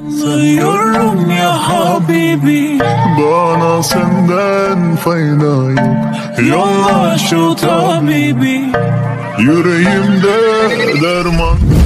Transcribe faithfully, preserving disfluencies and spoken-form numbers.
Sayıyorum ya Habibi, Bana senden fayda yok. yolla şu tabibi. Yüreğimde derman